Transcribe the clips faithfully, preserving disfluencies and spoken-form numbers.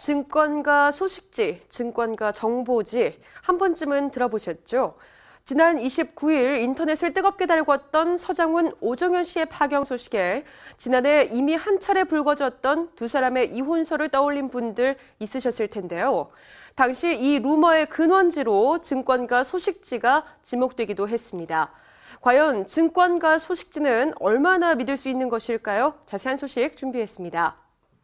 증권가 소식지, 증권가 정보지 한 번쯤은 들어보셨죠? 지난 이십구 일 인터넷을 뜨겁게 달궜던 서장훈, 오정현 씨의 파경 소식에 지난해 이미 한 차례 불거졌던 두 사람의 이혼설을 떠올린 분들 있으셨을 텐데요. 당시 이 루머의 근원지로 증권가 소식지가 지목되기도 했습니다. 과연 증권가 소식지는 얼마나 믿을 수 있는 것일까요? 자세한 소식 준비했습니다.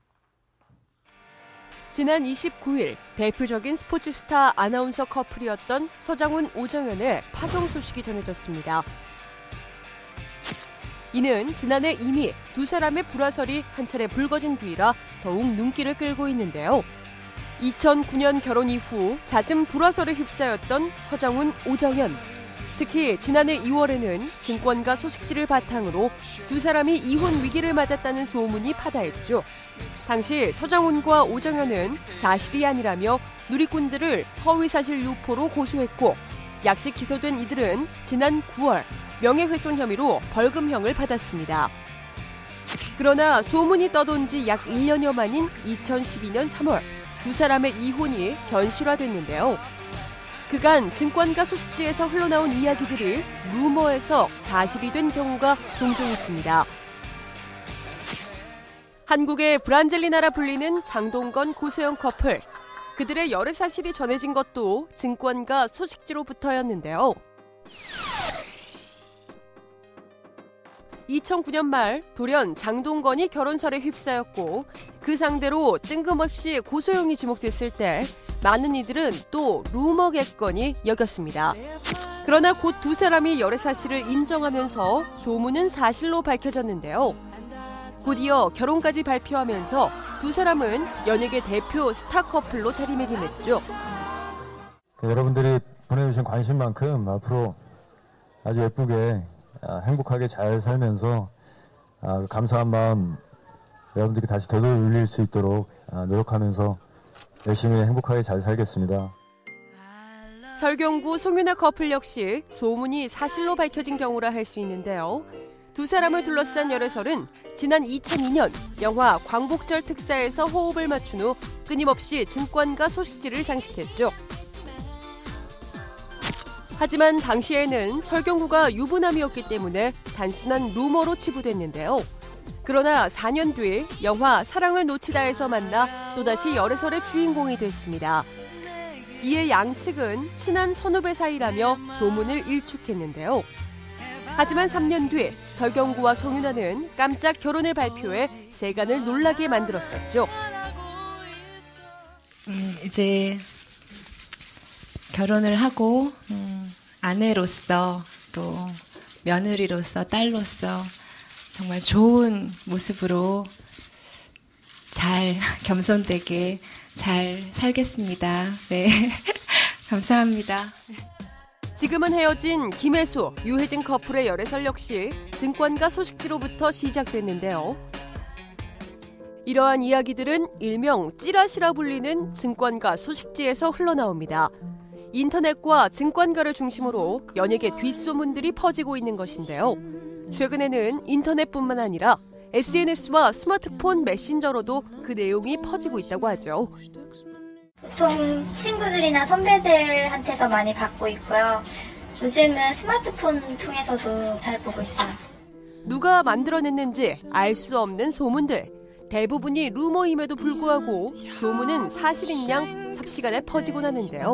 지난 이십구 일 대표적인 스포츠 스타 아나운서 커플이었던 서장훈, 오정현의 파경 소식이 전해졌습니다. 이는 지난해 이미 두 사람의 불화설이 한 차례 불거진 뒤라 더욱 눈길을 끌고 있는데요. 이천구 년 결혼 이후 잦은 불화설에 휩싸였던 서장훈, 오정현. 특히 지난해 이월에는 증권가 소식지를 바탕으로 두 사람이 이혼 위기를 맞았다는 소문이 파다했죠. 당시 서장훈과 오정현은 사실이 아니라며 누리꾼들을 허위사실 유포로 고소했고, 약식 기소된 이들은 지난 구월 명예훼손 혐의로 벌금형을 받았습니다. 그러나 소문이 떠돈 지 약 일 년여 만인 이천십이 년 삼월 두 사람의 이혼이 현실화됐는데요. 그간 증권가 소식지에서 흘러나온 이야기들이 루머에서 사실이 된 경우가 종종 있습니다. 한국의 브란젤리나라 불리는 장동건, 고소영 커플. 그들의 열애 사실이 전해진 것도 증권가 소식지로부터였는데요. 이천구 년 말 돌연 장동건이 결혼설에 휩싸였고, 그 상대로 뜬금없이 고소영이 지목됐을 때 많은 이들은 또 루머겠거니 여겼습니다. 그러나 곧 두 사람이 열애 사실을 인정하면서 소문은 사실로 밝혀졌는데요. 곧이어 결혼까지 발표하면서 두 사람은 연예계 대표 스타 커플로 자리매김했죠. 여러분들이 보내주신 관심만큼 앞으로 아주 예쁘게 행복하게 잘 살면서 감사한 마음 여러분들이 다시 되돌릴 수 있도록 노력하면서 열심히 행복하게 잘 살겠습니다. 설경구, 송윤아 커플 역시 소문이 사실로 밝혀진 경우라 할 수 있는데요. 두 사람을 둘러싼 열애설은 지난 이천이 년 영화 광복절 특사에서 호흡을 맞춘 후 끊임없이 증권가 소식지를 장식했죠. 하지만 당시에는 설경구가 유부남이었기 때문에 단순한 루머로 치부됐는데요. 그러나 사 년 뒤 영화 사랑을 놓치다에서 만나 또다시 열애설의 주인공이 됐습니다. 이에 양측은 친한 선후배 사이라며 소문을 일축했는데요. 하지만 삼 년 뒤 설경구와 송윤아는 깜짝 결혼을 발표해 세간을 놀라게 만들었었죠. 음, 이제 결혼을 하고 음, 아내로서 또 며느리로서 딸로서 정말 좋은 모습으로 잘 겸손되게 잘 살겠습니다. 네, 감사합니다. 지금은 헤어진 김혜수, 유해진 커플의 열애설 역시 증권가 소식지로부터 시작됐는데요. 이러한 이야기들은 일명 찌라시라 불리는 증권가 소식지에서 흘러나옵니다. 인터넷과 증권가를 중심으로 연예계 뒷소문들이 퍼지고 있는 것인데요. 최근에는 인터넷뿐만 아니라 에스엔에스와 스마트폰 메신저로도 그 내용이 퍼지고 있다고 하죠. 보통 친구들이나 선배들한테서 많이 받고 있고요. 요즘은 스마트폰 통해서도 잘 보고 있어요. 누가 만들어냈는지 알 수 없는 소문들. 대부분이 루머임에도 불구하고 소문은 사실인 양 삽시간에 퍼지곤 하는데요.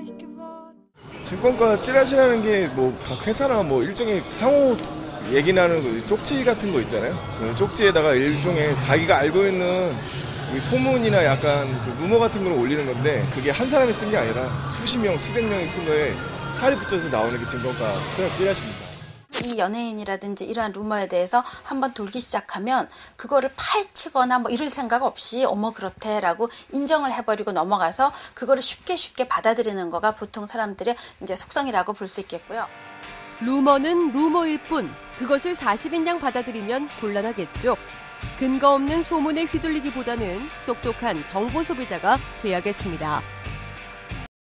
증권가 찌라시라는 게 뭐 각 회사나 뭐 일종의 상호 얘기 나누는 쪽지 같은 거 있잖아요. 쪽지에다가 일종의 자기가 알고 있는 소문이나 약간 그 루머 같은 걸 올리는 건데, 그게 한 사람이 쓴 게 아니라 수십 명, 수백 명이 쓴 거에 살이 붙여서 나오는 게 증권가 찌라시입니다. 이 연예인이라든지 이러한 루머에 대해서 한번 돌기 시작하면 그거를 파헤치거나 뭐 이럴 생각 없이 어머 그렇대라고 인정을 해버리고 넘어가서 그거를 쉽게 쉽게 받아들이는 거가 보통 사람들의 이제 속성이라고 볼 수 있겠고요. 루머는 루머일 뿐 그것을 사실인 양 받아들이면 곤란하겠죠. 근거 없는 소문에 휘둘리기보다는 똑똑한 정보 소비자가 돼야겠습니다.